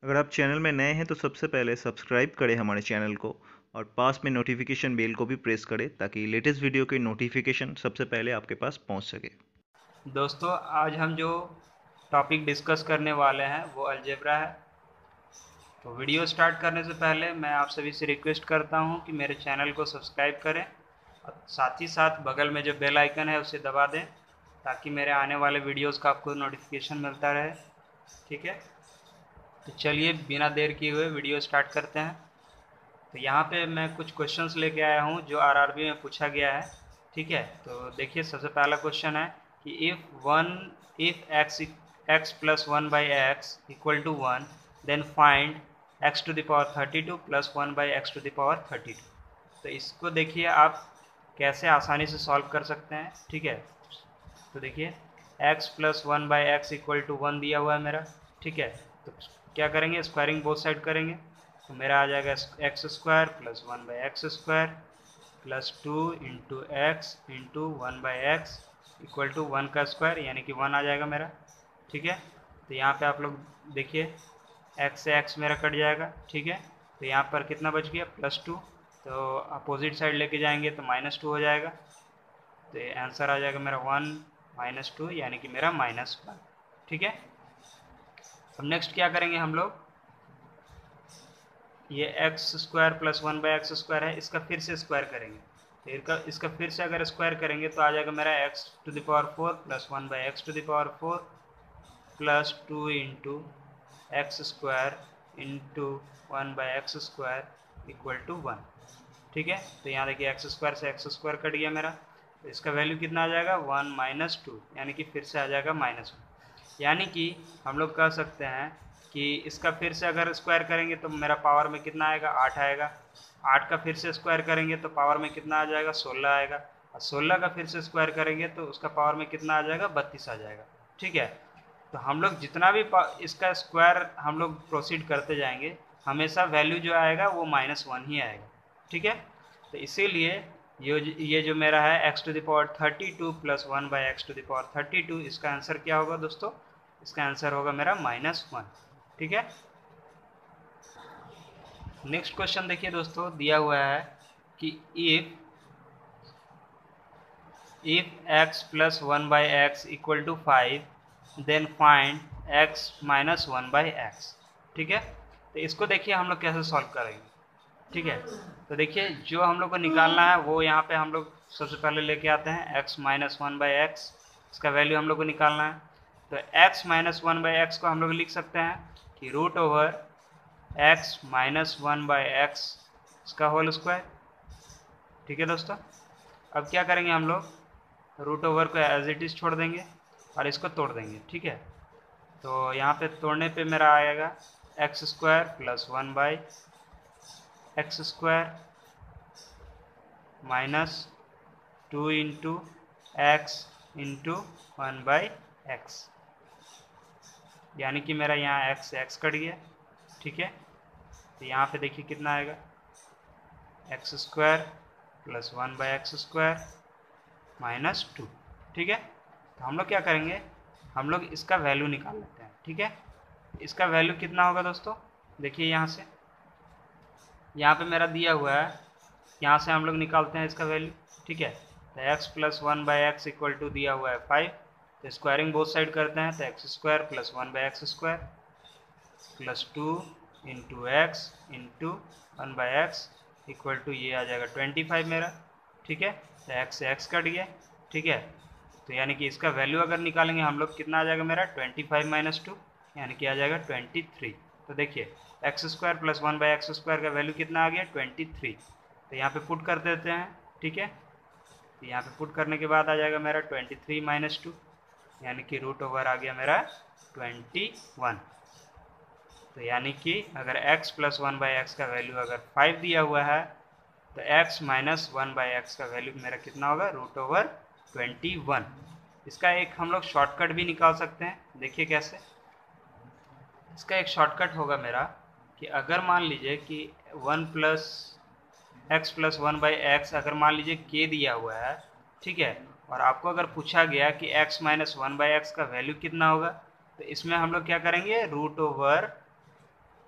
अगर आप चैनल में नए हैं तो सबसे पहले सब्सक्राइब करें हमारे चैनल को और पास में नोटिफिकेशन बेल को भी प्रेस करें ताकि लेटेस्ट वीडियो की नोटिफिकेशन सबसे पहले आपके पास पहुंच सके। दोस्तों, आज हम जो टॉपिक डिस्कस करने वाले हैं वो अलजेब्रा है। तो वीडियो स्टार्ट करने से पहले मैं आप सभी से रिक्वेस्ट करता हूं कि मेरे चैनल को सब्सक्राइब करें और साथ ही साथ बगल में जो बेल आइकन है उसे दबा दें ताकि मेरे आने वाले वीडियोस का आपको नोटिफिकेशन मिलता रहे। ठीक है, तो चलिए बिना देर किए हुए वीडियो स्टार्ट करते हैं। तो यहाँ पे मैं कुछ क्वेश्चंस लेके आया हूँ जो आरआरबी में पूछा गया है। ठीक है, तो देखिए सबसे पहला क्वेश्चन है कि if x plus one by x equal to one, then find x to the power 32 plus one by x to the power 32। तो इसको देखिए आप कैसे आसानी से सॉल्व कर सकते हैं। ठीक है, तो देखिए x plus one by x equal to one दिया हुआ है मेरा। ठीक है, तो क्या करेंगे, स्क्वायरिंग बोथ साइड करेंगे तो मेरा आ जाएगा x square plus one by x square plus two into x into one by x equal to one का स्क्वायर यानी कि वन आ जाएगा मेरा। ठीक है, तो यहाँ पे आप लोग देखिए एक्स से एक्स मेरा कट जाएगा। ठीक है, तो यहाँ पर कितना बच गया, प्लस टू। तो अपोजिट साइड लेके जाएंगे तो माइनस टू हो जाएगा। तो आंसर आ जाएगा मेरा वन माइनस टू यानी कि मेरा माइनस वन। ठीक है, अब नेक्स्ट क्या करेंगे हम लोग, ये x square plus one by x square है, इसका फिर से स्क्वायर करेंगे। तो इसका फिर से अगर स्क्वायर करेंगे तो आ जाएगा मेरा x to the power four plus one by x to the power four plus two into x square into one by x square equal to one. ठीक है, तो यहाँ देखिए एक्स स्क्वायर से एक्स स्क्वायर कट गया मेरा, तो इसका वैल्यू कितना आ जाएगा, वन माइनस टू यानी कि फिर से आ जाएगा माइनस वन। यानी कि हम लोग कह सकते हैं कि इसका फिर से अगर स्क्वायर करेंगे तो मेरा पावर में कितना आएगा, आठ आएगा। आठ का फिर से स्क्वायर करेंगे तो पावर में कितना आ जाएगा, सोलह आएगा। और सोलह का फिर से स्क्वायर करेंगे तो उसका पावर में कितना आ जाएगा, बत्तीस आ जाएगा। ठीक है, तो हम लोग जितना भी इसका स्क्वायर हम लोग प्रोसीड करते जाएंगे हमेशा वैल्यू जो आएगा वो माइनस वन ही आएगा। ठीक है, तो इसीलिए ये जो मेरा है x to the power 32 plus one by x to the power 32, इसका आंसर क्या होगा दोस्तों, इसका आंसर होगा मेरा माइनस वन। ठीक है, नेक्स्ट क्वेश्चन देखिए दोस्तों, दिया हुआ है कि if x plus one by x equal to five, then find x minus one by x. ठीक है, तो इसको देखिए हम लोग कैसे सॉल्व करेंगे। ठीक है, तो देखिए जो हम लोग को निकालना है वो यहाँ पे हम लोग सबसे पहले लेके आते हैं x minus one by x, इसका वैल्यू हम लोग को निकालना है। तो x minus one by x को हम लोग लिख सकते हैं कि root over x minus one by x इसका होल स्क्वायर। ठीक है दोस्तों, अब क्या करेंगे हम लोग, रूट ओवर को एज इट इज़ छोड़ देंगे और इसको तोड़ देंगे। ठीक है, तो यहाँ पे तोड़ने पे मेरा आएगा x square plus one by x square minus two into x into one by x यानी कि मेरा यहाँ एक्स से एक्स कट गया। ठीक है, तो यहाँ पे देखिए कितना आएगा, x square plus one by x square minus two. ठीक है, तो हम लोग क्या करेंगे, हम लोग इसका वैल्यू निकाल लेते हैं। ठीक है, इसका वैल्यू कितना होगा दोस्तों, देखिए यहाँ से, यहाँ पे मेरा दिया हुआ है, यहाँ से हम लोग निकालते हैं इसका वैल्यू। ठीक है, तो x plus one by x equal to दिया हुआ है फाइव, तो स्क्वायरिंग बोथ साइड करते हैं तो x square plus one by x square plus two into x into one by x equal to ये आ जाएगा 25 मेरा। ठीक है, तो एक्स से एक्स कट गया। ठीक है, तो यानी कि इसका वैल्यू अगर निकालेंगे हम लोग कितना आ जाएगा मेरा 25 माइनस टू यानी कि आ जाएगा 23। तो देखिए x square plus one by x square का वैल्यू कितना आ गया 23। तो यहाँ पे पुट कर देते हैं। ठीक है, तो यहाँ पे पुट करने के बाद आ जाएगा मेरा 23 माइनस टू यानी कि रूट ओवर आ गया मेरा 21। तो यानी कि अगर x plus one by x का वैल्यू अगर 5 दिया हुआ है तो x minus one by x का वैल्यू मेरा कितना होगा, रूट ओवर 21। इसका एक हम लोग शॉर्टकट भी निकाल सकते हैं, देखिए कैसे। इसका एक शॉर्टकट होगा मेरा कि अगर मान लीजिए कि one plus x plus one by x अगर मान लीजिए k दिया हुआ है। ठीक है, और आपको अगर पूछा गया कि x minus one by x का वैल्यू कितना होगा, तो इसमें हम लोग क्या करेंगे, रूट ओवर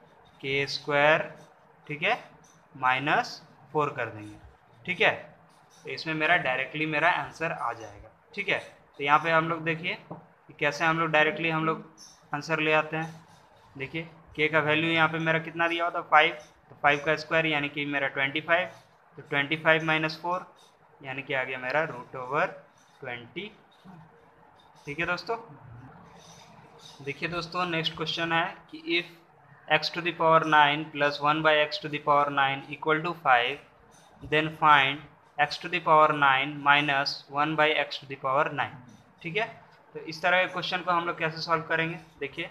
के स्क्वायर, ठीक है, -4 कर देंगे, ठीक है। तो इसमें मेरा डायरेक्टली मेरा आंसर आ जाएगा, ठीक है। तो यहाँ पे हम लोग देखिए कि कैसे हम लोग डायरेक्टली हम लोग आंसर ले आते हैं। देखिए के का वैल्यू यहाँ पे मेरा कितना दिया हुआ था 5, तो 5 का स्क्वायर यानी कि मेरा 25, तो 25 - 4 यानी कि आ गया मेरा √20, ठीक है दोस्तों। देखिए दोस्तों नेक्स्ट क्वेश्चन है कि if x⁴ plus 1/x⁴ equal to 5 then find x⁴ minus 1/x⁴, ठीक है। तो इस तरह के क्वेश्चन को हम लोग कैसे सॉल्व करेंगे, देखिए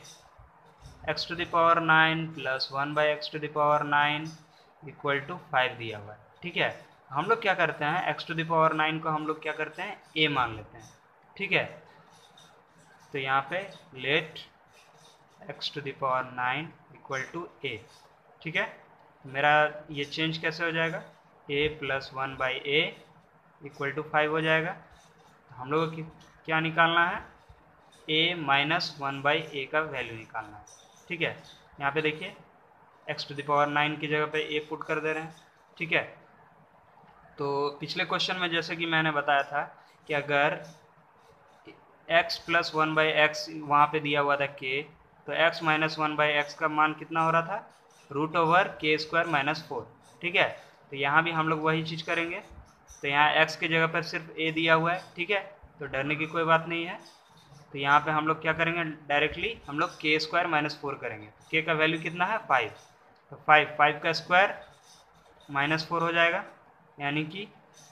x⁴ plus 1/x⁴ equal to 5 दिया हुआ है, ठीक है। हम लोग क्या करते हैं x⁴ को हम लोग क्या करते हैं a मान लेते हैं, ठीक है। तो यहाँ पे late x⁴ equal to a, ठीक है। मेरा ये चेंज कैसे हो जाएगा a plus 1/a equal to 5 हो जाएगा। हम लोग को क्या निकालना है a माइनस 1/a का वैल्यू निकालना है, ठीक है। यहाँ पे देखिए x⁴ की जगह पे a पुट कर दे रहे हैं, ठीक है। तो पिछले क्वेश्चन में जैसे कि मैंने बताया था कि अगर x प्लस 1/x वहाँ पे दिया हुआ था k, तो x माइनस 1/x का मान कितना हो रहा था √k² - 4, ठीक है। तो यहाँ भी हम लोग वही चीज़ करेंगे। तो यहाँ x की जगह पर सिर्फ a दिया हुआ है, ठीक है, तो डरने की कोई बात नहीं है। तो यहाँ पे हम लोग क्या करेंगे डायरेक्टली हम लोग k² - 4 करेंगे। k का वैल्यू कितना है 5, तो 5 का स्क्वायर -4 हो जाएगा यानी कि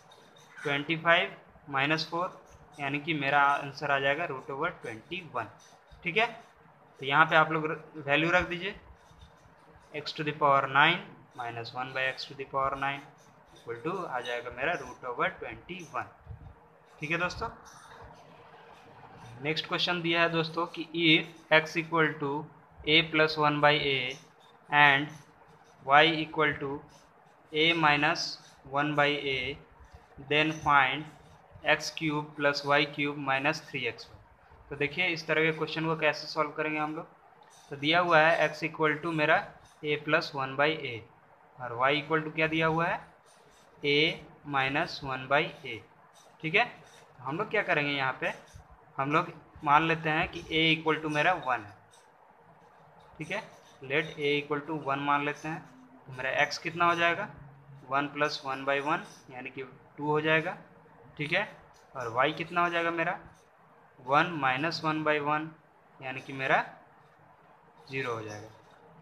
25 - 4 यानी कि मेरा आंसर आ जाएगा √21, ठीक है। तो यहाँ पे आप लोग वैल्यू रख दीजिए x⁴ minus 1/x⁴ equal to आ जाएगा मेरा √21, ठीक है दोस्तों। नेक्स्ट क्वेश्चन दिया है दोस्तों कि if x equal to a plus 1/a and y equal to a minus 1/a then find x³ plus y³ minus 3x। तो देखिए इस तरह के क्वेश्चन को कैसे सॉल्व करेंगे हम लोग। तो दिया हुआ है x इक्वल टू मेरा a प्लस 1/a और y इक्वल टू क्या दिया हुआ है a माइनस 1/a, ठीक है। हम लोग क्या करेंगे यहाँ पे हम लोग मान लेते हैं कि a इक्वल टू मेरा 1 है, ठीक है। लेट a इक्वल टू 1 मान लेते हैं। तो मेरा x कितना हो जाएगा 1 प्लस 1/1 यानी कि 2 हो जाएगा, ठीक है। और y कितना हो जाएगा मेरा 1 माइनस 1/1 यानी कि मेरा 0 हो जाएगा।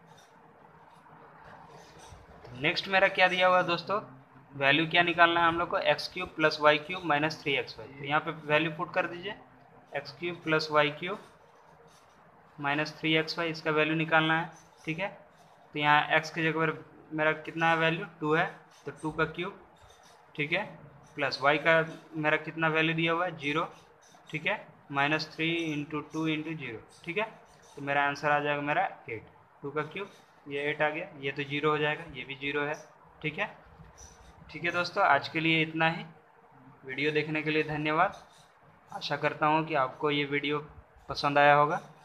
नेक्स्ट मेरा क्या दिया हुआ है दोस्तों, वैल्यू क्या निकालना है हम लोग को x³ plus y³ minus 3xy। तो यहाँ पे वैल्यू पुट कर दीजिए x³ plus y³ minus 3xy, इसका वैल्यू निकालना है, ठीक है। तो यहाँ x की जगह पर मेरा कितना है वैल्यू 2 है, तो 2 का क्यूब, ठीक है, प्लस y का मेरा कितना वैल्यू दिया हुआ है 0, ठीक है, -3 × 2 × 0, ठीक है। तो मेरा आंसर आ जाएगा मेरा 8, 2 का क्यूब ये 8 आ गया, ये तो 0 हो जाएगा, ये भी 0 है, ठीक है। ठीक है दोस्तों आज के लिए इतना ही। वीडियो देखने के लिए धन्यवाद। आशा करता हूँ कि आपको ये वीडियो पसंद आया होगा।